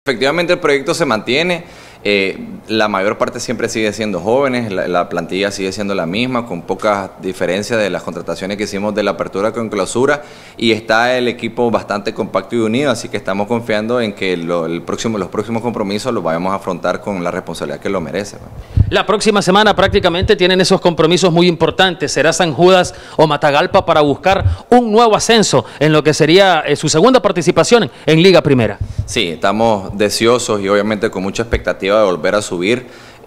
Efectivamente el proyecto se mantiene, la mayor parte siempre sigue siendo jóvenes, la plantilla sigue siendo la misma, con pocas diferencias de las contrataciones que hicimos de la apertura con clausura, y está el equipo bastante compacto y unido, así que estamos confiando en que los próximos compromisos los vayamos a afrontar con la responsabilidad que lo merece. La próxima semana prácticamente tienen esos compromisos muy importantes, será San Judas o Matagalpa para buscar un nuevo ascenso en lo que sería su segunda participación en Liga Primera. Sí, estamos deseosos y obviamente con mucha expectativa de volver a subir.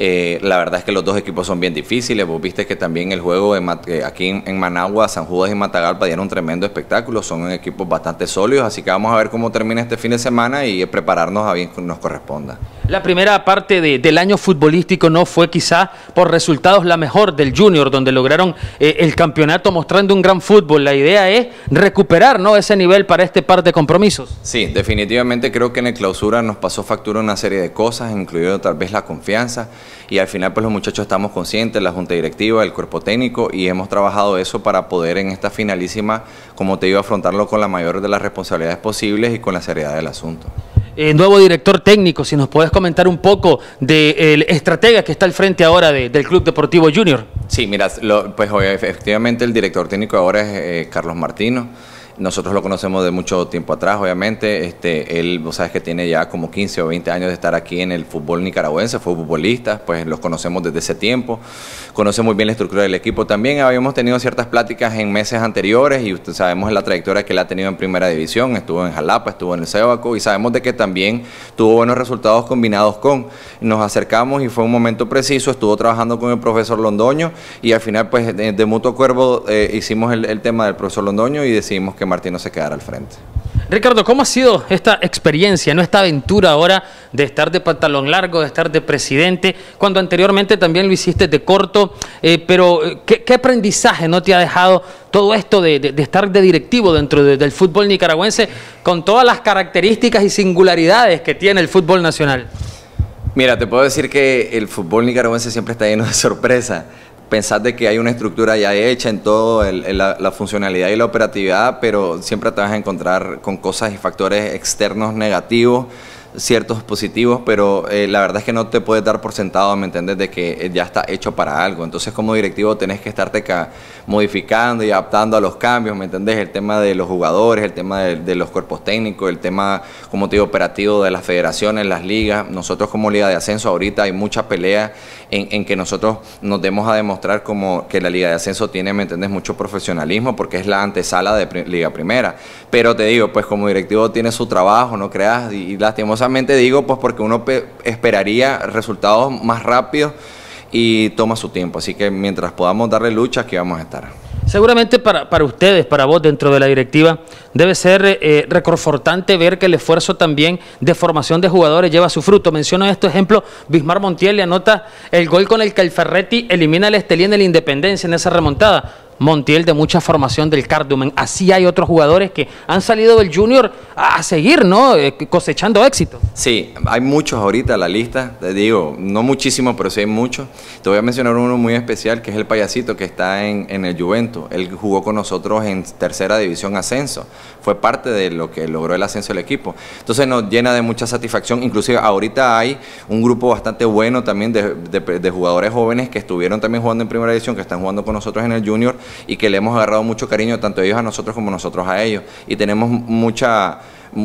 La verdad es que los dos equipos son bien difíciles. Vos viste que también el juego aquí en Managua, San Judas y Matagalpa dieron un tremendo espectáculo. Son equipos bastante sólidos, así que vamos a ver cómo termina este fin de semana y prepararnos a bien que nos corresponda. La primera parte del año futbolístico no fue quizá por resultados la mejor del Junior, donde lograron el campeonato mostrando un gran fútbol. La idea es recuperar, ¿no?, ese nivel para este par de compromisos. Sí, definitivamente creo que en el clausura nos pasó factura una serie de cosas, incluido tal vez la confianza, y al final pues los muchachos estamos conscientes, la junta directiva, el cuerpo técnico, y hemos trabajado eso para poder en esta finalísima, como te digo, afrontarlo con la mayor de las responsabilidades posibles y con la seriedad del asunto. Nuevo director técnico, si nos puedes comentar un poco del estratega que está al frente ahora del Club Deportivo Junior. Sí, mira, pues efectivamente el director técnico ahora es Carlos Martino. Nosotros lo conocemos de mucho tiempo atrás, obviamente. Él, vos sabes que tiene ya como 15 o 20 años de estar aquí en el fútbol nicaragüense, fue futbolista, pues los conocemos desde ese tiempo. Conoce muy bien la estructura del equipo también. Habíamos tenido ciertas pláticas en meses anteriores y sabemos la trayectoria que él ha tenido en primera división. Estuvo en Jalapa, estuvo en el Cebaco y sabemos de que también tuvo buenos resultados combinados con. Nos acercamos y fue un momento preciso, estuvo trabajando con el profesor Londoño y al final pues de mutuo acuerdo hicimos el tema del profesor Londoño y decidimos que Martino se quedara al frente. Ricardo, ¿cómo ha sido esta experiencia, esta aventura ahora de estar de pantalón largo, de estar de presidente, cuando anteriormente también lo hiciste de corto, pero ¿qué aprendizaje no te ha dejado todo esto de estar de directivo dentro del fútbol nicaragüense con todas las características y singularidades que tiene el fútbol nacional? Mira, te puedo decir que el fútbol nicaragüense siempre está lleno de sorpresa. Pensar de que hay una estructura ya hecha en todo, la funcionalidad y la operatividad, pero siempre te vas a encontrar con cosas y factores externos negativos, ciertos positivos, pero la verdad es que no te puedes dar por sentado, ¿me entiendes?, de que ya está hecho para algo. Entonces como directivo tenés que estarte modificando y adaptando a los cambios, ¿me entendés? El tema de los jugadores, el tema de los cuerpos técnicos, el tema, como te digo, operativo de las federaciones, las ligas. Nosotros como Liga de Ascenso ahorita hay mucha pelea en que nosotros nos demos a demostrar como que la Liga de Ascenso tiene, ¿me entendés?, mucho profesionalismo porque es la antesala de Liga Primera. Pero te digo, pues como directivo tiene su trabajo, no creas, y lastimosamente digo, pues porque uno esperaría resultados más rápidos y toma su tiempo. Así que mientras podamos darle lucha, aquí vamos a estar. Seguramente para ustedes, para vos dentro de la directiva, debe ser reconfortante ver que el esfuerzo también de formación de jugadores lleva su fruto. Menciono este ejemplo, Bismar Montiel le anota el gol con el que el Ferretti elimina al Estelí en el Independencia en esa remontada. Montiel de mucha formación del Cardumen. Así hay otros jugadores que han salido del Junior a seguir, ¿no?, cosechando éxito. Sí, hay muchos ahorita en la lista, te digo, no muchísimos, pero sí hay muchos. Te voy a mencionar uno muy especial, que es el Payasito, que está en el Juventus. Él jugó con nosotros en tercera división ascenso. Fue parte de lo que logró el ascenso del equipo. Entonces nos llena de mucha satisfacción. Inclusive ahorita hay un grupo bastante bueno también de jugadores jóvenes que estuvieron también jugando en primera división, que están jugando con nosotros en el Junior, y que le hemos agarrado mucho cariño, tanto ellos a nosotros como nosotros a ellos. Y tenemos muchas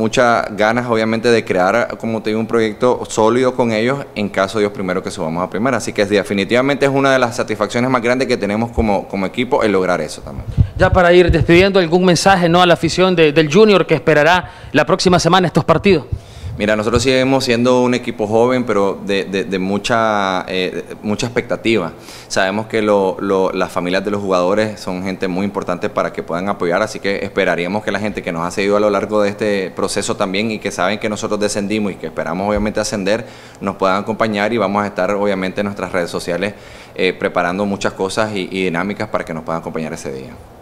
ganas, obviamente, de crear, como te digo, un proyecto sólido con ellos en caso de ellos primero que subamos a primera. Así que definitivamente es una de las satisfacciones más grandes que tenemos como equipo, el lograr eso también. Ya para ir despidiendo, ¿algún mensaje, no, a la afición del Junior que esperará la próxima semana estos partidos? Mira, nosotros seguimos siendo un equipo joven, pero de mucha expectativa. Sabemos que las familias de los jugadores son gente muy importante para que puedan apoyar, así que esperaríamos que la gente que nos ha seguido a lo largo de este proceso también y que saben que nosotros descendimos y que esperamos obviamente ascender, nos puedan acompañar, y vamos a estar obviamente en nuestras redes sociales preparando muchas cosas y dinámicas para que nos puedan acompañar ese día.